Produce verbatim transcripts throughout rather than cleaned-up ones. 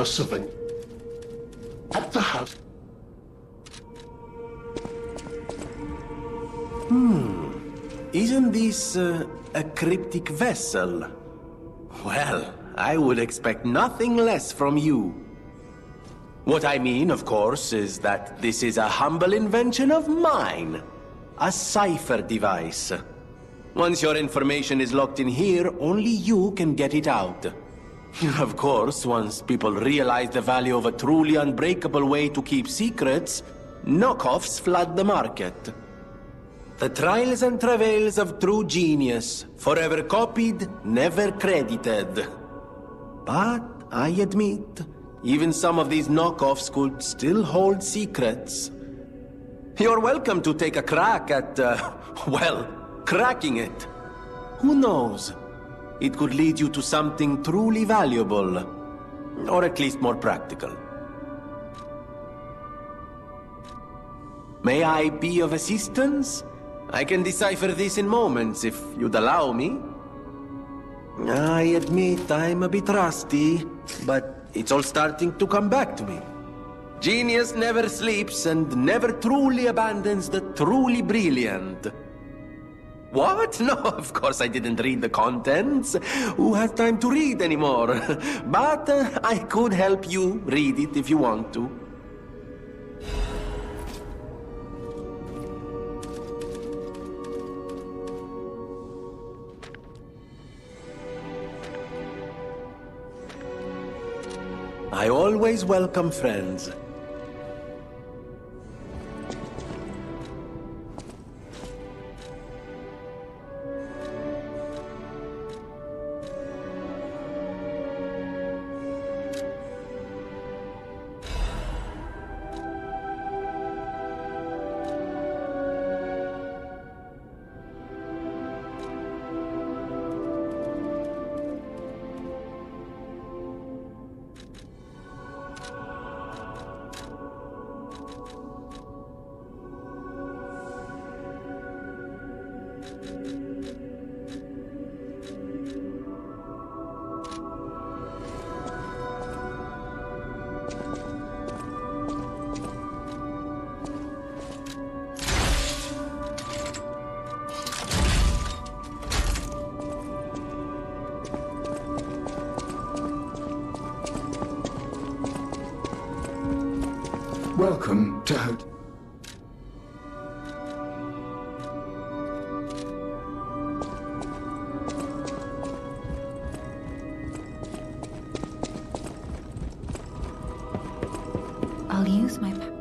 House of an... At the house... Isn't this uh, a cryptic vessel? Well, I would expect nothing less from you. What I mean, of course, is that this is a humble invention of mine. A cipher device. Once your information is locked in here, only you can get it out. Of course, once people realize the value of a truly unbreakable way to keep secrets, knockoffs flood the market. The trials and travails of true genius, forever copied, never credited. But I admit, even some of these knockoffs could still hold secrets. You're welcome to take a crack at, uh, well, cracking it. Who knows? It could lead you to something truly valuable. Or at least more practical. May I be of assistance? I can decipher this in moments, if you'd allow me. I admit I'm a bit rusty, but it's all starting to come back to me. Genius never sleeps and never truly abandons the truly brilliant. What? No, of course I didn't read the contents. Who has time to read anymore? But uh, I could help you read it if you want to. I always welcome friends. Welcome to... Ho- I'll use my power.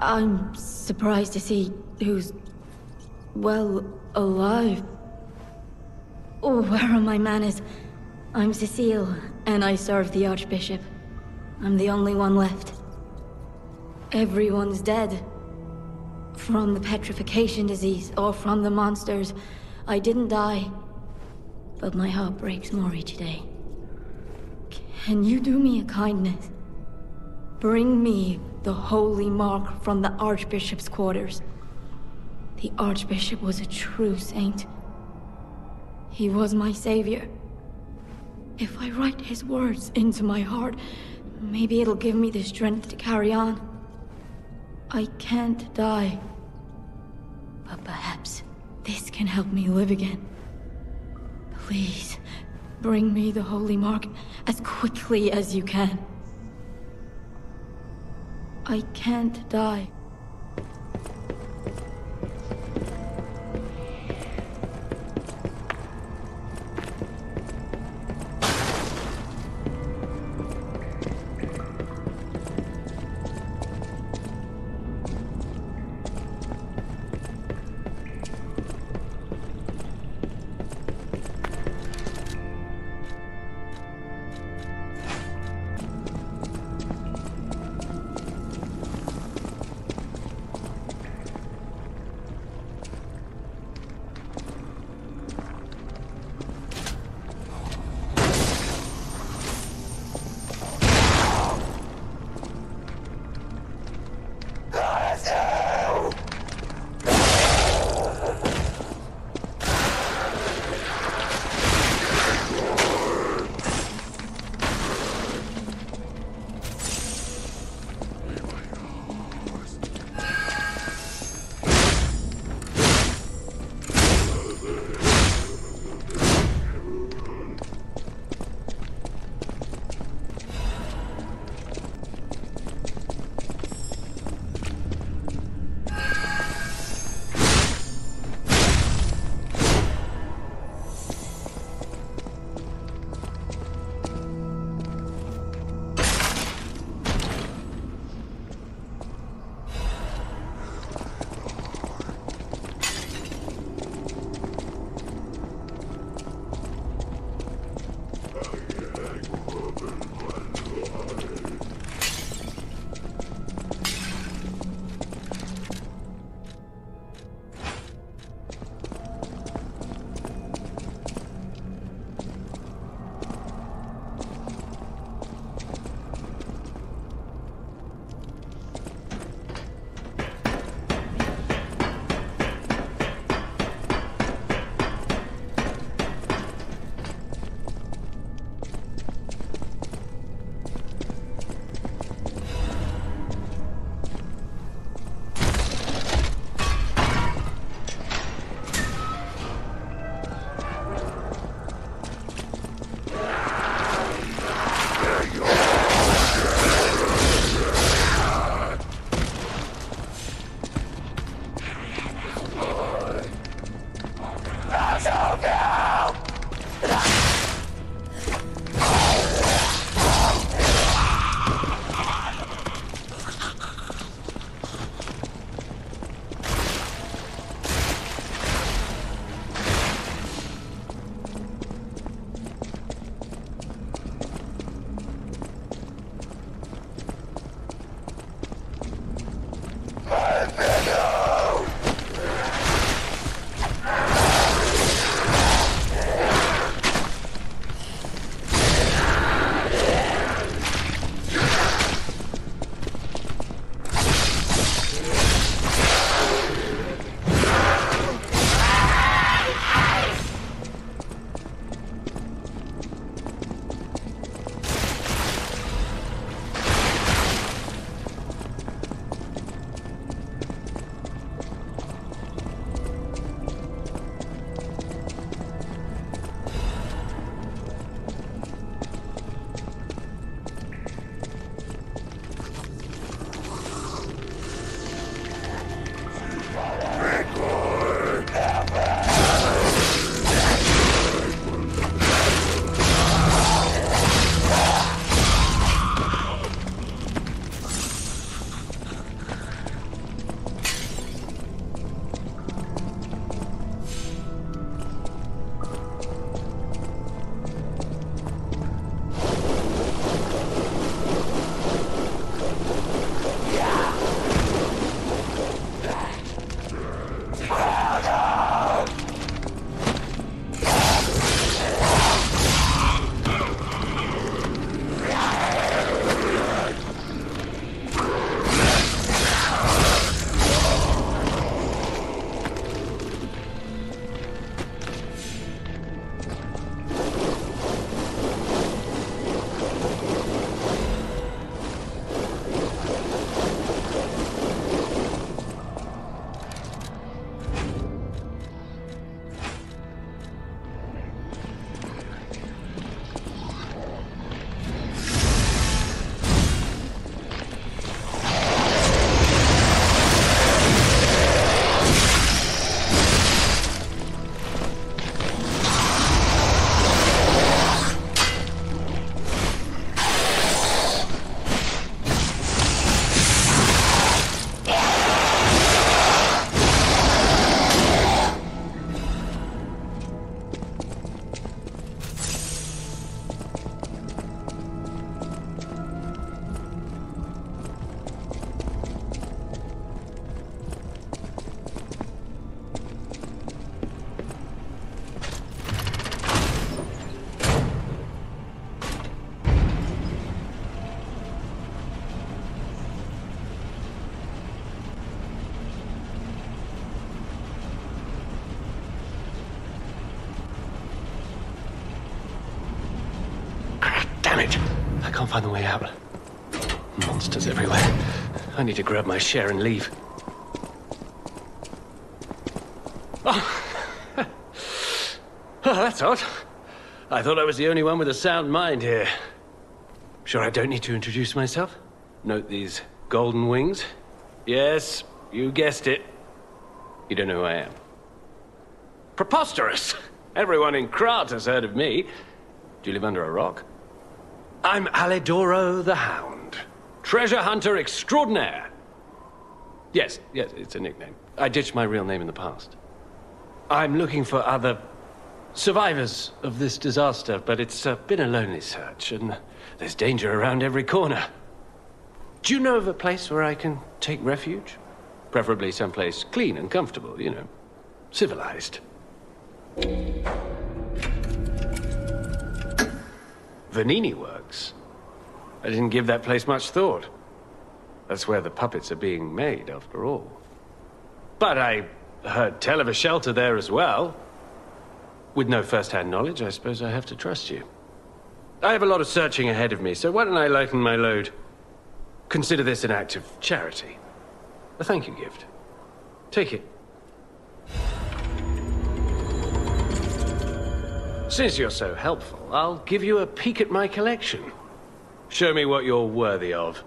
I'm surprised to see who's, well, alive. Oh, where are my manners? I'm Cecile, and I serve the Archbishop. I'm the only one left. Everyone's dead. From the petrification disease, or from the monsters. I didn't die. But my heart breaks more each day. Can you do me a kindness? Bring me the holy mark from the Archbishop's quarters. The Archbishop was a true saint. He was my savior. If I write his words into my heart, maybe it'll give me the strength to carry on. I can't die. But perhaps this can help me live again. Please, bring me the holy mark as quickly as you can. I can't die. can't find the way out. Monsters everywhere. I need to grab my share and leave. Oh, oh that's odd. I thought I was the only one with a sound mind here. Sure I don't need to introduce myself? Note these golden wings? Yes, you guessed it. You don't know who I am. Preposterous! Everyone in Krat has heard of me. Do you live under a rock? I'm Alidoro the Hound. Treasure hunter extraordinaire. Yes, yes, it's a nickname. I ditched my real name in the past. I'm looking for other survivors of this disaster, but it's uh, been a lonely search, and there's danger around every corner. Do you know of a place where I can take refuge? Preferably someplace clean and comfortable, you know, civilized. Venigni Works? I didn't give that place much thought. That's where the puppets are being made, after all. But I heard tell of a shelter there as well. With no first-hand knowledge, I suppose I have to trust you. I have a lot of searching ahead of me, so why don't I lighten my load? Consider this an act of charity. A thank you gift. Take it. Since you're so helpful, I'll give you a peek at my collection. Show me what you're worthy of.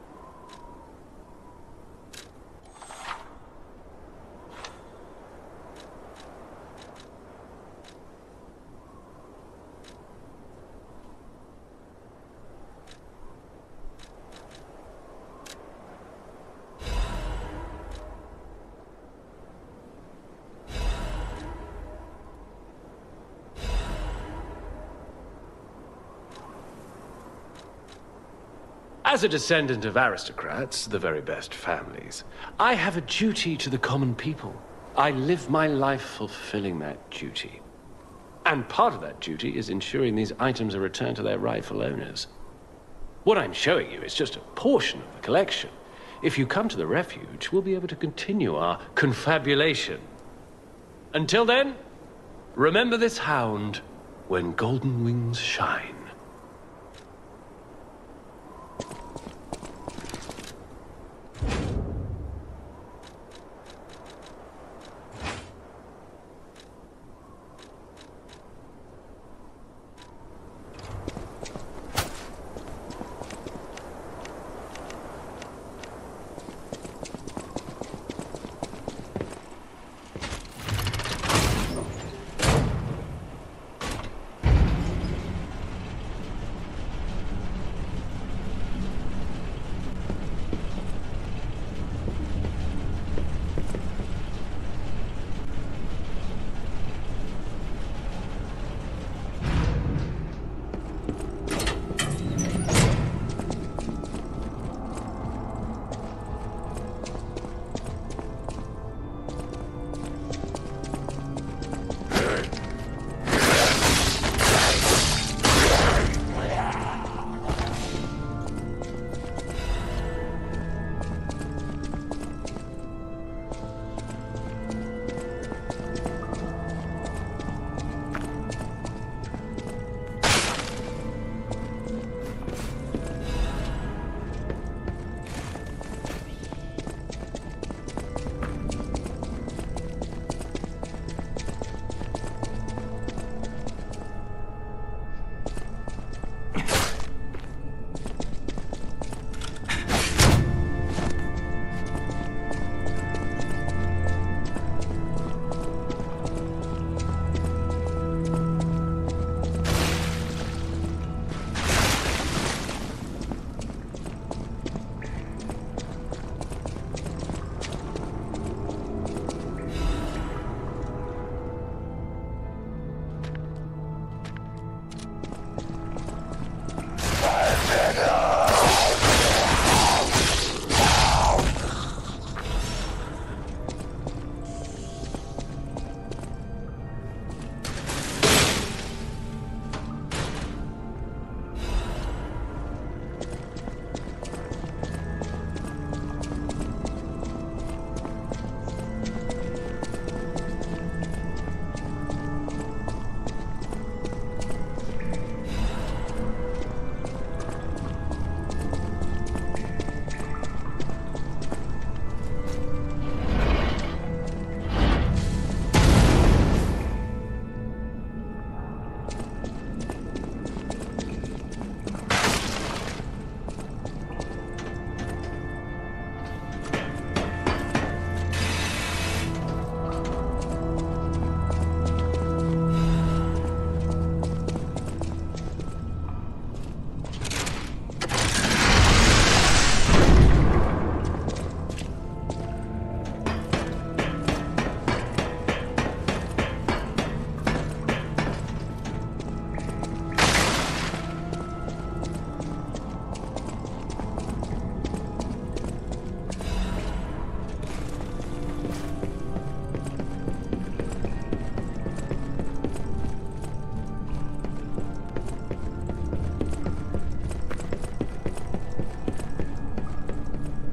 As a descendant of aristocrats, the very best families, I have a duty to the common people. I live my life fulfilling that duty. And part of that duty is ensuring these items are returned to their rightful owners. What I'm showing you is just a portion of the collection. If you come to the refuge, we'll be able to continue our confabulation. Until then, remember this hound when golden wings shine.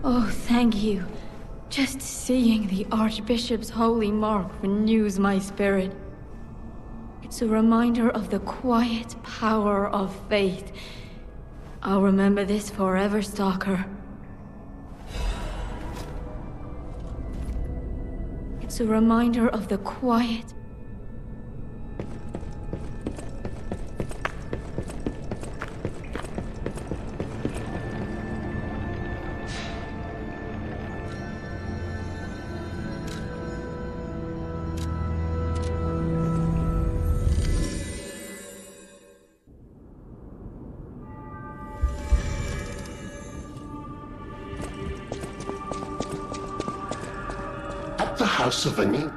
Oh, thank you. Just seeing the Archbishop's holy mark renews my spirit. It's a reminder of the quiet power of faith. I'll remember this forever, Stalker. It's a reminder of the quiet... At the House of Venin.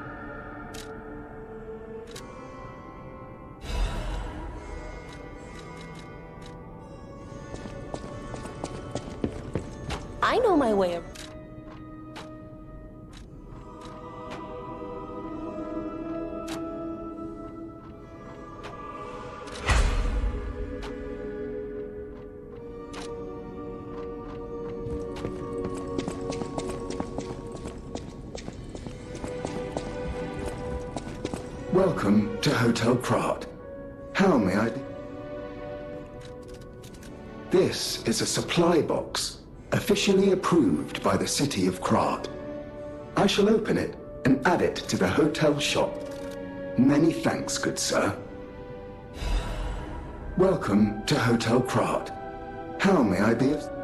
I know my way. Welcome to Hotel Krat. How may I be? This is a supply box, officially approved by the city of Krat. I shall open it and add it to the hotel shop. Many thanks, good sir. Welcome to Hotel Krat. How may I be of...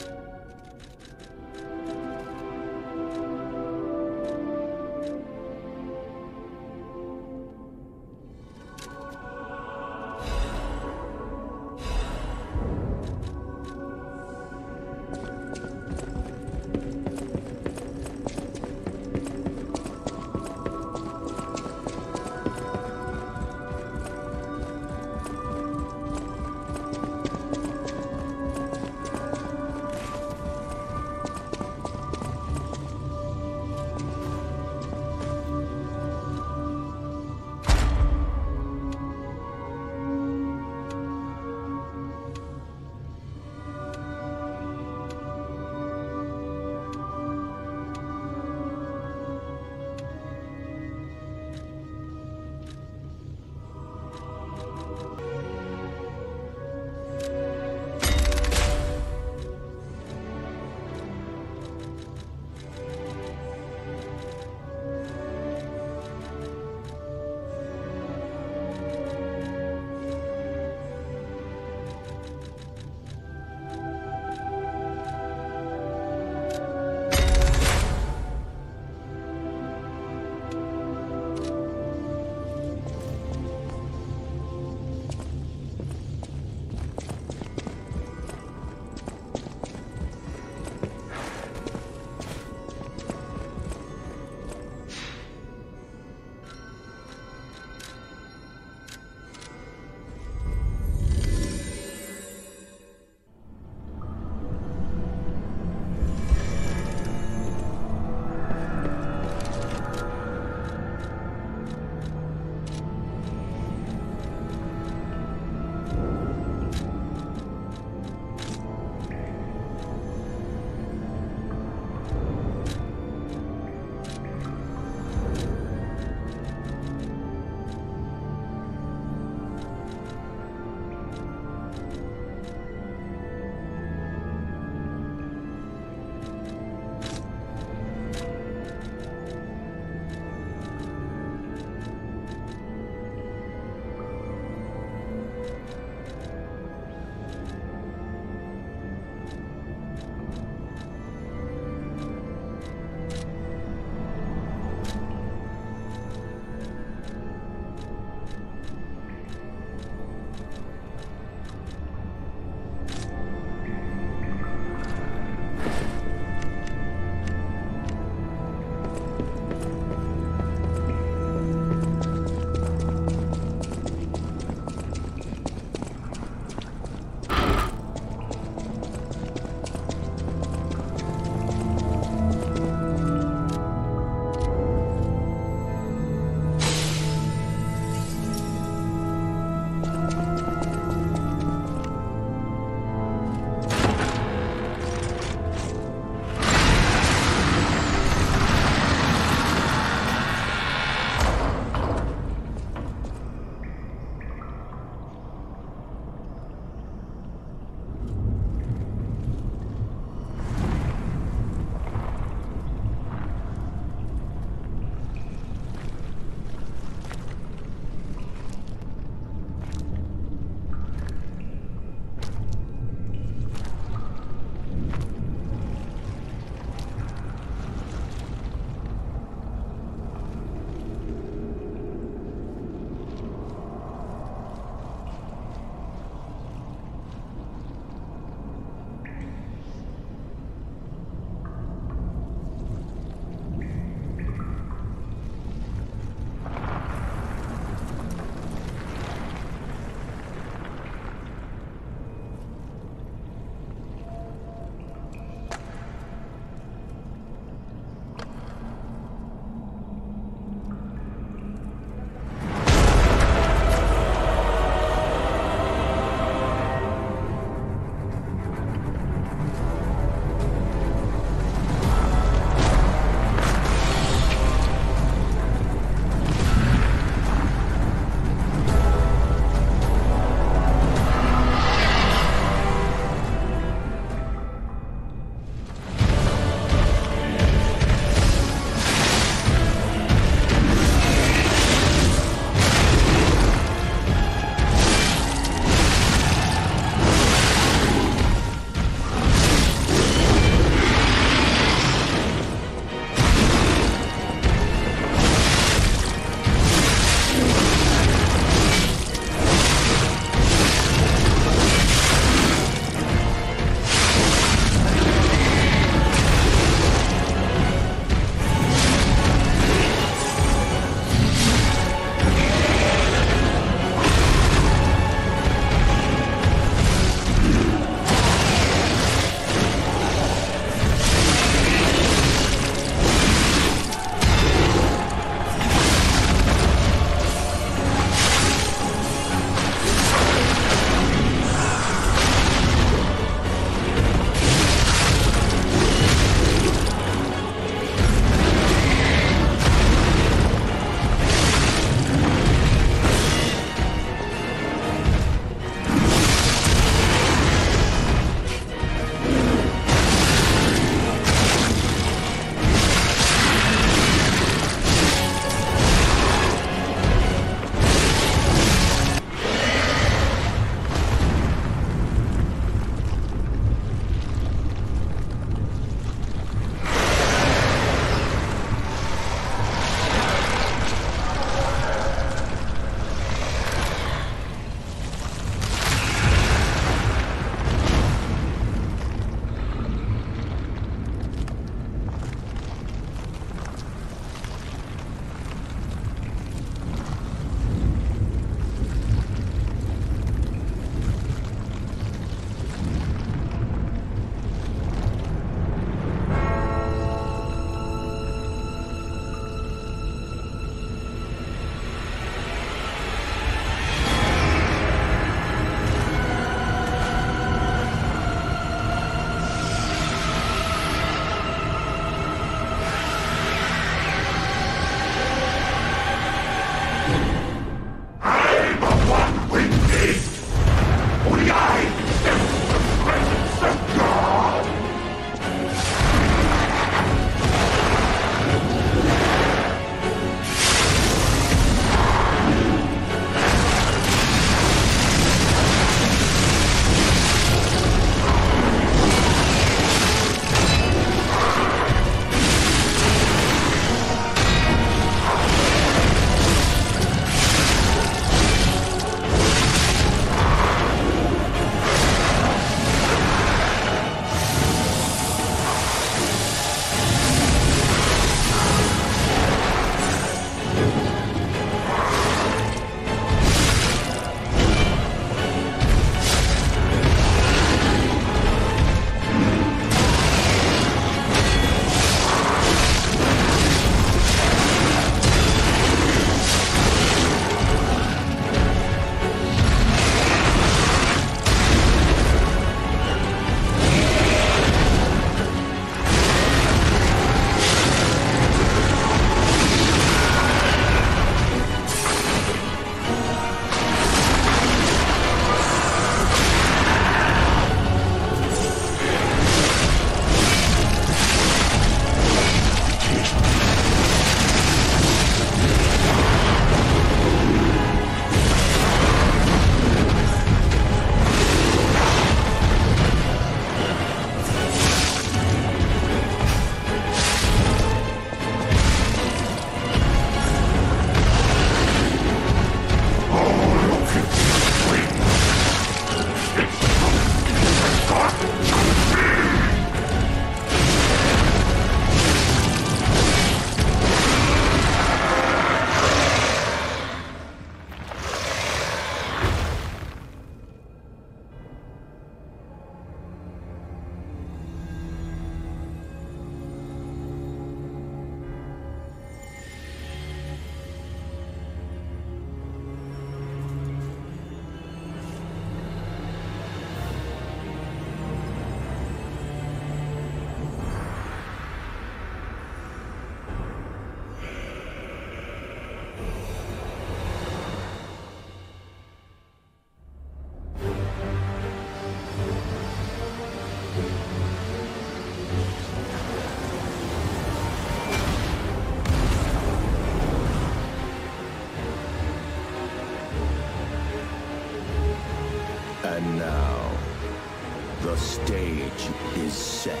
And now, the stage is set.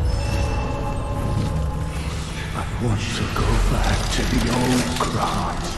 I want to go back to the old Krat.